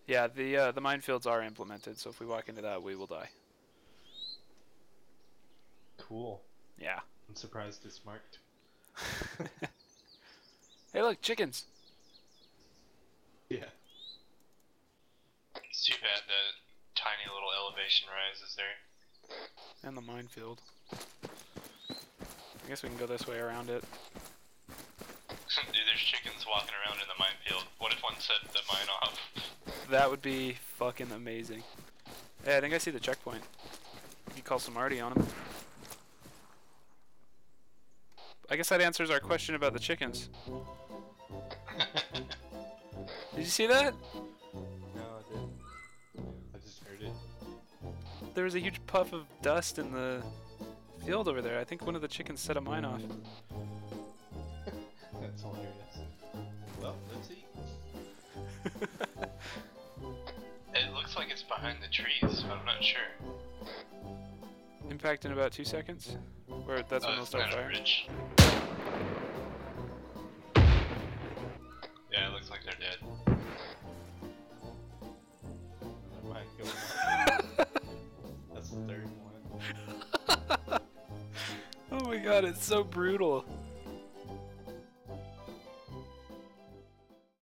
Yeah, the minefields are implemented, so if we walk into that, we will die. Cool. Yeah. I'm surprised it's marked. Hey, look, chickens! Yeah. It's too bad the tiny little elevation rise is there. And the minefield. I guess we can go this way around it. Dude, there's chickens walking around in the minefield. What if one set the mine off? That would be fucking amazing. Hey, I think I see the checkpoint. You call some Marty on him. I guess that answers our question about the chickens. Did you see that? No, I didn't. I just heard it. There was a huge puff of dust in the field over there. I think one of the chickens set a mine off. That's hilarious. Well, let's see. It looks like it's behind the trees, but I'm not sure. Impact in about 2 seconds? Or that's when they'll It's start kind of firing. rich. Yeah, it looks like they're dead. Another mic going on. That's the third one. Oh my god, it's so brutal.